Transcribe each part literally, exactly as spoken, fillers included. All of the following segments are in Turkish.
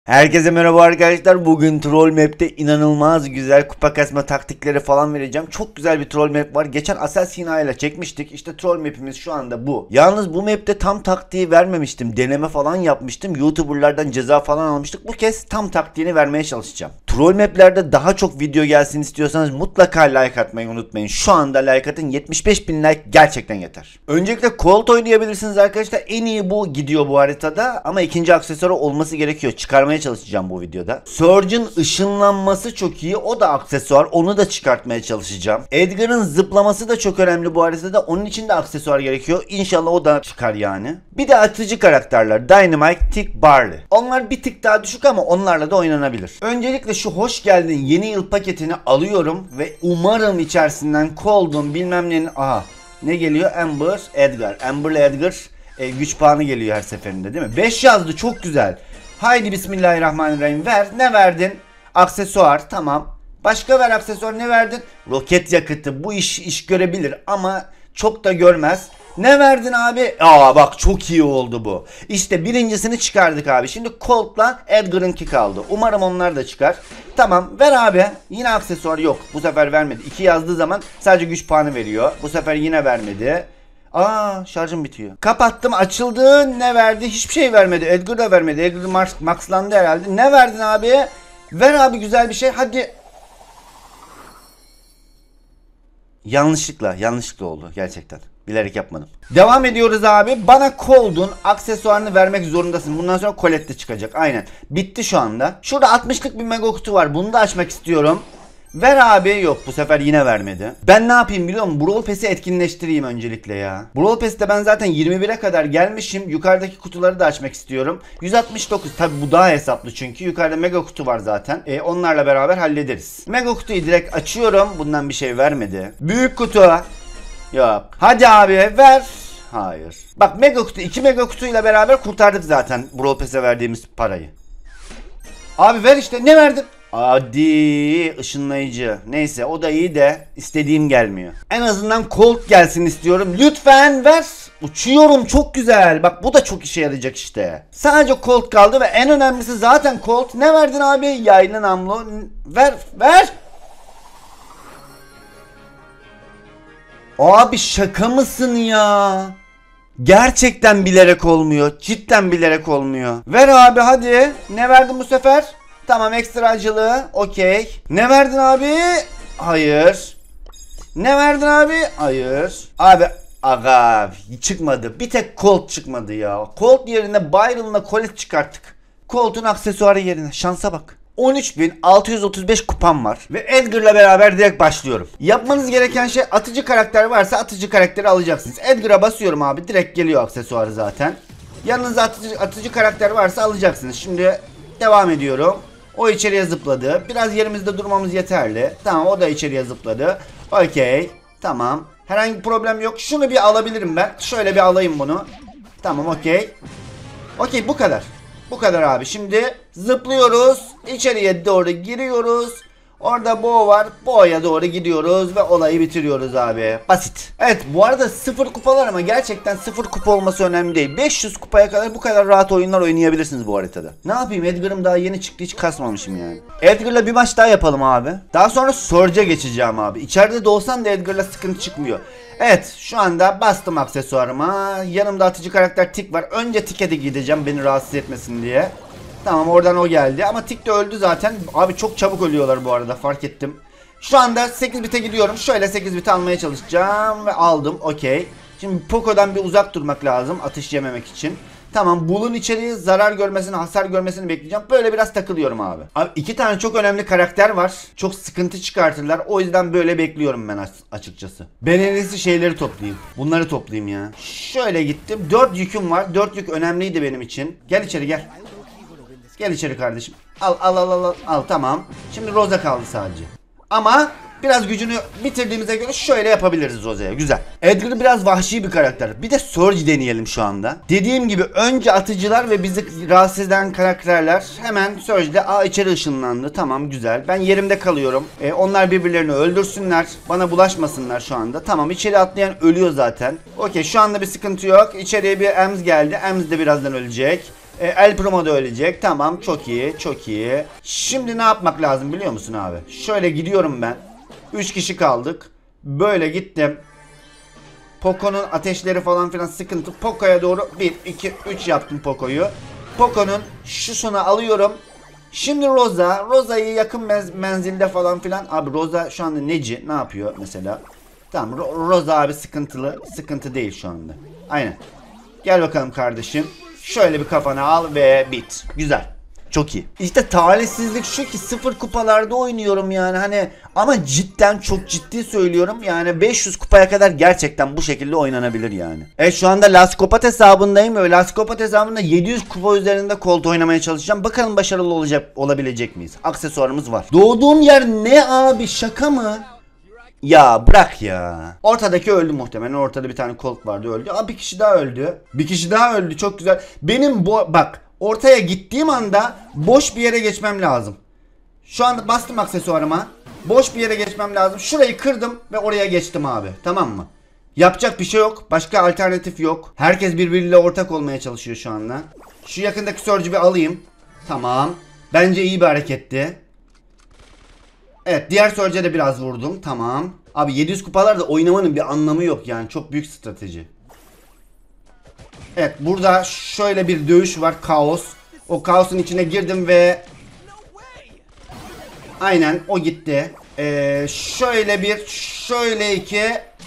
Herkese merhaba arkadaşlar. Bugün Troll Map'te inanılmaz güzel kupa kasma taktikleri falan vereceğim. Çok güzel bir Troll Map var. Geçen Assassin'a ile çekmiştik. İşte Troll Map'imiz şu anda bu. Yalnız bu map'te tam taktiği vermemiştim. Deneme falan yapmıştım. YouTuber'lardan ceza falan almıştık. Bu kez tam taktiğini vermeye çalışacağım. Troll Map'lerde daha çok video gelsin istiyorsanız mutlaka like atmayı unutmayın. Şu anda like atın. yetmiş beş bin like gerçekten yeter. Öncelikle Colt oynayabilirsiniz arkadaşlar. En iyi bu gidiyor bu haritada. Ama ikinci aksesuarı olması gerekiyor. Çıkarmaya çalışacağım bu videoda. Surge'ın ışınlanması çok iyi. O da aksesuar. Onu da çıkartmaya çalışacağım. Edgar'ın zıplaması da çok önemli bu haritada. Onun için de aksesuar gerekiyor. İnşallah o da çıkar yani. Bir de atıcı karakterler. Dynamite, Tick, Barley. Onlar bir tık daha düşük ama onlarla da oynanabilir. Öncelikle şu hoş geldin yeni yıl paketini alıyorum ve umarım içerisinden Cold'un bilmem nenin... Aha ne geliyor? Amber, Edgar. Amber ile Edgar e, güç puanı geliyor her seferinde değil mi? beş yazdı, çok güzel. Haydi bismillahirrahmanirrahim, ver. Ne verdin? Aksesuar, tamam. Başka ver aksesuar, ne verdin? Roket yakıtı, bu iş iş görebilir ama çok da görmez. Ne verdin abi? Aa bak, çok iyi oldu bu. İşte birincisini çıkardık abi. Şimdi Colt'la Edgar'ınki kaldı. Umarım onlar da çıkar. Tamam, ver abi. Yine aksesuar yok. Bu sefer vermedi. iki yazdığı zaman sadece güç puanı veriyor. Bu sefer yine vermedi. Aa, şarjım bitiyor. Kapattım, açıldı. Ne verdi? Hiçbir şey vermedi. Edgar da vermedi. Edgar max, maxlandı herhalde. Ne verdin abi? Ver abi güzel bir şey. Hadi. Yanlışlıkla, yanlışlıkla oldu gerçekten. Bilerek yapmadım. Devam ediyoruz abi. Bana Cold'un aksesuarını vermek zorundasın. Bundan sonra Colette çıkacak. Aynen. Bitti şu anda. Şurada altmışlık bir mega kutu var. Bunu da açmak istiyorum. Ver abi. Yok, bu sefer yine vermedi. Ben ne yapayım biliyor musun? Brawl Pass'i etkinleştireyim öncelikle ya. Brawl Pass'te ben zaten yirmi bire kadar gelmişim. Yukarıdaki kutuları da açmak istiyorum. yüz altmış dokuz. Tabi bu daha hesaplı çünkü. Yukarıda mega kutu var zaten. E, onlarla beraber hallederiz. Mega kutuyu direkt açıyorum. Bundan bir şey vermedi. Büyük kutu. Yok. Hadi abi ver. Hayır. Bak, mega kutu, iki mega kutuyla beraber kurtardık zaten Brawl Pass'e verdiğimiz parayı. Abi ver işte. Ne verdin? Hadi, ışınlayıcı. Neyse, o da iyi de istediğim gelmiyor. En azından Colt gelsin istiyorum. Lütfen ver. Uçuyorum, çok güzel. Bak, bu da çok işe yarayacak işte. Sadece Colt kaldı ve en önemlisi zaten Colt. Ne verdin abi? Yaylı namlu. Ver ver. Abi şaka mısın ya? Gerçekten bilerek olmuyor. Cidden bilerek olmuyor. Ver abi hadi. Ne verdin bu sefer? Tamam, ekstra acılı. Okey. Ne verdin abi? Hayır. Ne verdin abi? Hayır. Abi aga çıkmadı. Bir tek Colt çıkmadı ya. Colt yerine Byron'la Colette çıkarttık. Colt'un aksesuarı yerine. Şansa bak. on üç bin altı yüz otuz beş kupam var. Ve Edgar'la beraber direkt başlıyorum. Yapmanız gereken şey, atıcı karakter varsa atıcı karakteri alacaksınız. Edgar'a basıyorum abi. Direkt geliyor aksesuarı zaten. Yanınızda atıcı, atıcı karakter varsa alacaksınız. Şimdi devam ediyorum. O içeriye zıpladı. Biraz yerimizde durmamız yeterli. Tamam, o da içeriye zıpladı. Okey. Tamam. Herhangi bir problem yok. Şunu bir alabilirim ben. Şöyle bir alayım bunu. Tamam, okey. Okey, bu kadar. Bu kadar abi. Şimdi zıplıyoruz. İçeriye doğru giriyoruz. Orada Bo var. Bo'ya doğru gidiyoruz ve olayı bitiriyoruz abi. Basit. Evet, bu arada sıfır kupalar ama gerçekten sıfır kupa olması önemli değil. beş yüz kupaya kadar bu kadar rahat oyunlar oynayabilirsiniz bu haritada. Ne yapayım, Edgar'ım daha yeni çıktı, hiç kasmamışım yani. Edgar'la bir maç daha yapalım abi. Daha sonra Surge'a geçeceğim abi. İçeride de olsan da Edgar'la sıkıntı çıkmıyor. Evet, şu anda bastım aksesuarıma. Yanımda atıcı karakter Tick var. Önce Tick'e de gideceğim beni rahatsız etmesin diye. Tamam, oradan o geldi ama Tick de öldü zaten. Abi çok çabuk ölüyorlar bu arada, fark ettim. Şu anda sekiz bite gidiyorum. Şöyle sekiz bite almaya çalışacağım ve aldım. Okey. Şimdi Poco'dan bir uzak durmak lazım atış yememek için. Tamam, Bull'un içeriği zarar görmesini, hasar görmesini bekleyeceğim. Böyle biraz takılıyorum abi. Abi iki tane çok önemli karakter var. Çok sıkıntı çıkartırlar. O yüzden böyle bekliyorum ben açıkçası. Ben en iyisi şeyleri toplayayım. Bunları toplayayım ya. Şöyle gittim. dört yüküm var. dört yük önemliydi benim için. Gel içeri gel. Gel içeri kardeşim. Al al al al al. Al tamam. Şimdi Rosa kaldı sadece. Ama biraz gücünü bitirdiğimize göre şöyle yapabiliriz Rosa'ya. Güzel. Edgar biraz vahşi bir karakter. Bir de Surge deneyelim şu anda. Dediğim gibi önce atıcılar ve bizi rahatsız eden karakterler. Hemen Surge'de aa içeri ışınlandı. Tamam, güzel. Ben yerimde kalıyorum. E, onlar birbirlerini öldürsünler. Bana bulaşmasınlar şu anda. Tamam, içeri atlayan ölüyor zaten. Okey, şu anda bir sıkıntı yok. İçeriye bir Ems geldi. Ems de birazdan ölecek. E, El Primo da ölecek. Tamam, çok iyi, çok iyi. Şimdi ne yapmak lazım biliyor musun abi? Şöyle gidiyorum ben. üç kişi kaldık. Böyle gittim. Poco'nun ateşleri falan filan sıkıntı. Poco'ya doğru bir, iki, üç yaptım Poco'yu. Poco'nun şusunu alıyorum. Şimdi Rosa. Rosa'yı yakın mez menzilde falan filan. Abi Rosa şu anda neci? Ne yapıyor mesela? Tamam, Ro Rosa abi sıkıntılı. Sıkıntı değil şu anda. Aynen. Gel bakalım kardeşim. Şöyle bir kafana al ve bit. Güzel. Çok iyi. İşte talihsizlik şu ki sıfır kupalarda oynuyorum yani hani, ama cidden çok ciddi söylüyorum yani beş yüz kupaya kadar gerçekten bu şekilde oynanabilir yani. Evet, şu anda Laskopat hesabındayım ve Laskopat hesabında yedi yüz kupa üzerinde Colt oynamaya çalışacağım. Bakalım başarılı olacak olabilecek miyiz? Aksesuarımız var. Doğduğum yer ne abi, şaka mı? Ya bırak ya. Ortadaki öldü muhtemelen. Ortada bir tane Colt vardı, öldü. Aa, bir kişi daha öldü. Bir kişi daha öldü, çok güzel. Benim bu bak, ortaya gittiğim anda boş bir yere geçmem lazım. Şu anda bastım aksesuarıma. Boş bir yere geçmem lazım. Şurayı kırdım ve oraya geçtim abi. Tamam mı? Yapacak bir şey yok. Başka alternatif yok. Herkes birbiriyle ortak olmaya çalışıyor şu anda. Şu yakındaki Surge'ü bir alayım. Tamam. Bence iyi bir hareketti. Evet, diğer Surge'e de biraz vurdum. Tamam. Abi yedi yüz kupalarda oynamanın bir anlamı yok yani. Çok büyük strateji. Evet, burada şöyle bir dövüş var. Kaos. O kaosun içine girdim ve aynen o gitti. Ee, şöyle bir, şöyle iki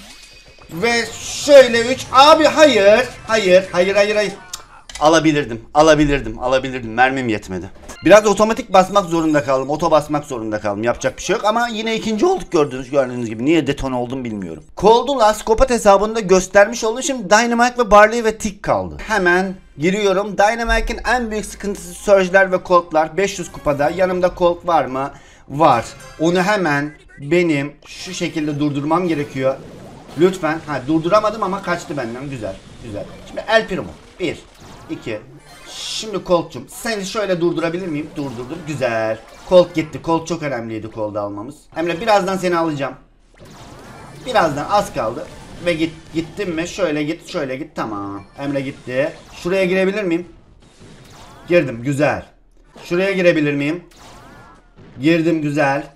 ve şöyle üç. Abi hayır. Hayır. Hayır hayır hayır. Alabilirdim. Alabilirdim. Alabilirdim. Mermim yetmedi. Biraz otomatik basmak zorunda kaldım. Oto basmak zorunda kaldım. Yapacak bir şey yok ama yine ikinci olduk gördüğünüz gördüğünüz gibi. Niye detone oldum bilmiyorum. Cold'u Laskopat hesabında göstermiş oldum. Şimdi Dynamite ve Barley ve Tick kaldı. Hemen giriyorum. Dynamite'in en büyük sıkıntısı Surge'ler ve Colt'lar. beş yüz kupada. Yanımda Colt var mı? Var. Onu hemen benim şu şekilde durdurmam gerekiyor. Lütfen. Ha, durduramadım ama kaçtı benden. Güzel. Güzel. Şimdi El Primo. bir iki. Şimdi Colt'cum, seni şöyle durdurabilir miyim? Durdurdum. Güzel. Colt gitti. Colt çok önemliydi Colt'u almamız. Emre, birazdan seni alacağım. Birazdan, az kaldı. Ve git, gittim mi? Şöyle git, şöyle git. Tamam. Emre gitti. Şuraya girebilir miyim? Girdim. Güzel. Şuraya girebilir miyim? Girdim. Güzel.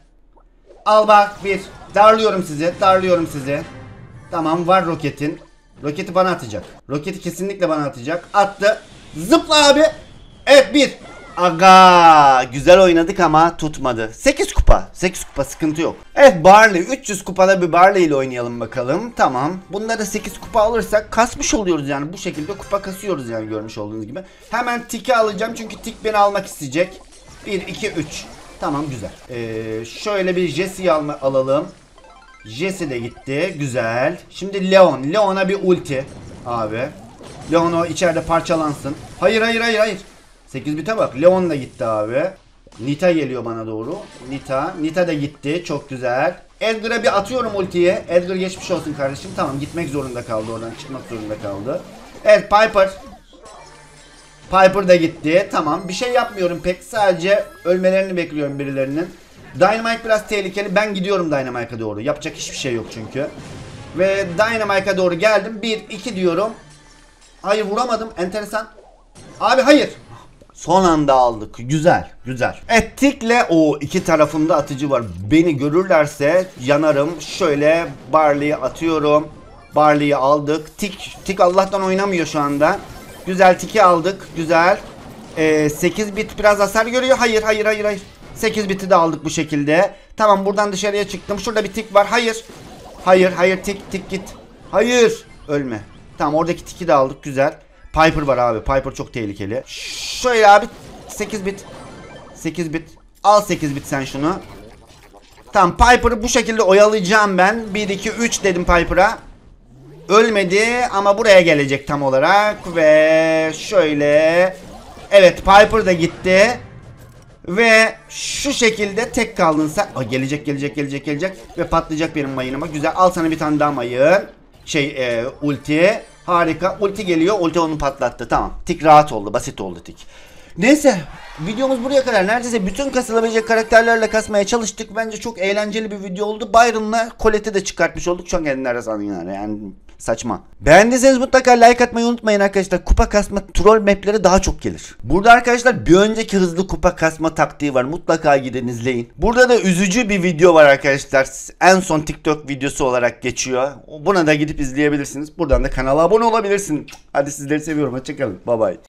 Al bak bir. Darlıyorum sizi. Darlıyorum sizi. Tamam, var roketin. Roketi bana atacak. Roketi kesinlikle bana atacak. Attı. Zıpla abi. Evet, bir. Aga, güzel oynadık ama tutmadı. sekiz kupa. sekiz kupa, sıkıntı yok. Evet, Barley. üç yüz kupada bir Barley ile oynayalım bakalım. Tamam. Bunda da sekiz kupa alırsak kasmış oluyoruz yani. Bu şekilde kupa kasıyoruz yani, görmüş olduğunuz gibi. Hemen Tick'i alacağım çünkü Tick beni almak isteyecek. bir, iki, üç. Tamam, güzel. Ee, şöyle bir Jesse'yi alalım. Jesse de gitti. Güzel. Şimdi Leon. Leon'a bir ulti. Abi. Leon o içeride parçalansın. Hayır hayır hayır hayır. sekiz bite bak. Leon da gitti abi. Nita geliyor bana doğru. Nita. Nita da gitti. Çok güzel. Edgar'a bir atıyorum ultiye. Edgar geçmiş olsun kardeşim. Tamam, gitmek zorunda kaldı oradan. Çıkmak zorunda kaldı. Evet, Piper. Piper da gitti. Tamam. Bir şey yapmıyorum pek. Sadece ölmelerini bekliyorum birilerinin. Dynamite biraz tehlikeli. Ben gidiyorum Dynamite'a doğru. Yapacak hiçbir şey yok çünkü. Ve Dynamite'a doğru geldim. bir, iki diyorum. Hayır, vuramadım. Enteresan. Abi hayır. Son anda aldık. Güzel. Güzel. Evet, Tick'le o iki tarafımda atıcı var. Beni görürlerse yanarım. Şöyle Barley'i atıyorum. Barley'i aldık. Tick, Tick Allah'tan oynamıyor şu anda. Güzel, Tick'i aldık. Güzel. Ee, sekiz bit biraz hasar görüyor. Hayır hayır hayır hayır. sekiz biti de aldık bu şekilde. Tamam, buradan dışarıya çıktım. Şurada bir Tick var. Hayır. Hayır hayır, Tick Tick git. Hayır. Ölme. Tamam, oradaki Tick'i de aldık. Güzel. Piper var abi. Piper çok tehlikeli. Şöyle abi. sekiz bit. sekiz bit. Al sekiz bit sen şunu. Tamam, Piper'ı bu şekilde oyalayacağım ben. bir, iki, üç dedim Piper'a. Ölmedi ama buraya gelecek tam olarak. Ve şöyle. Evet, Piper da gitti. Ve şu şekilde tek kaldın sen. Aa, gelecek gelecek gelecek gelecek. Ve patlayacak benim mayınıma. Güzel, al sana bir tane daha mayın. Şey e, ulti. Harika, ulti geliyor. Ulti onu patlattı. Tamam, Tick rahat oldu, basit oldu Tick. Neyse, videomuz buraya kadar. Neredeyse bütün kasılabilecek karakterlerle kasmaya çalıştık. Bence çok eğlenceli bir video oldu. Byron'la Colette'i de çıkartmış olduk. Çok enteresan yani. Yani Saçma. Beğendiyseniz mutlaka like atmayı unutmayın arkadaşlar. Kupa kasma troll mapleri daha çok gelir. Burada arkadaşlar bir önceki hızlı kupa kasma taktiği var. Mutlaka gidin izleyin. Burada da üzücü bir video var arkadaşlar. En son TikTok videosu olarak geçiyor. Buna da gidip izleyebilirsiniz. Buradan da kanala abone olabilirsiniz. Hadi sizleri seviyorum. Hoşçakalın. Bye bye.